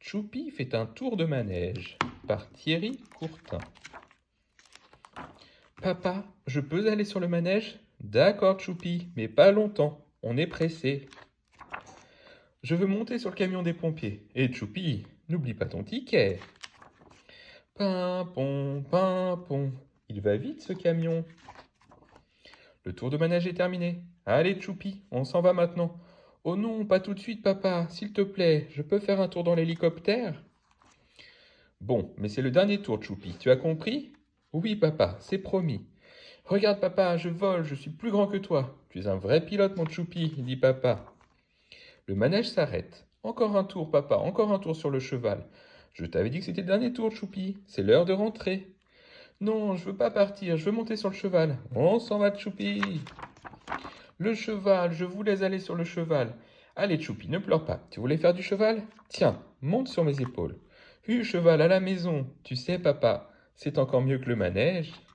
Choupi fait un tour de manège par Thierry Courtin. Papa, je peux aller sur le manège? D'accord, Choupi, mais pas longtemps, on est pressé. Je veux monter sur le camion des pompiers. Et Choupi, n'oublie pas ton ticket. Pimpon, pimpon, il va vite ce camion. Le tour de manège est terminé. Allez, Choupi, on s'en va maintenant. Oh non, pas tout de suite, papa, s'il te plaît, je peux faire un tour dans l'hélicoptère? Bon, mais c'est le dernier tour, Choupi, tu as compris? Oui, papa, c'est promis. Regarde, papa, je vole, je suis plus grand que toi. Tu es un vrai pilote, mon Choupi, dit papa. Le manège s'arrête. Encore un tour, papa, encore un tour sur le cheval. Je t'avais dit que c'était le dernier tour, Choupi, c'est l'heure de rentrer. Non, je veux pas partir, je veux monter sur le cheval. On s'en va, Choupi. Le cheval, je voulais aller sur le cheval. Allez, Choupi, ne pleure pas. Tu voulais faire du cheval? Tiens, monte sur mes épaules. Cheval, à la maison. Tu sais, papa, c'est encore mieux que le manège.